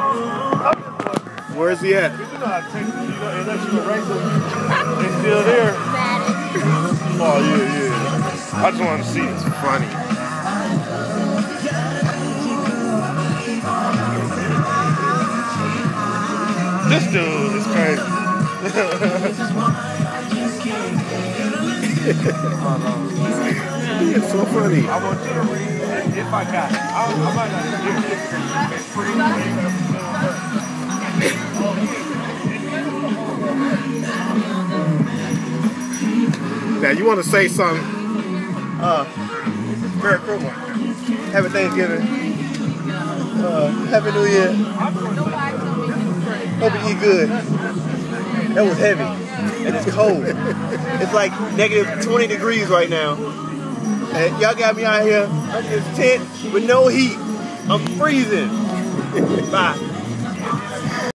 Where's he at? You know how to take it, unless you erase them, they're still there. Oh, yeah. I just wanted to see. It's funny. This dude is crazy. It's so funny. I want you to read if I got it. I might not get it. Now you want to say something? Merry Christmas. Happy Thanksgiving. Happy New Year. Hope you eat good. That was heavy. And it's cold. It's like negative 20 degrees right now. And y'all got me out here under this tent with no heat. I'm freezing. Bye.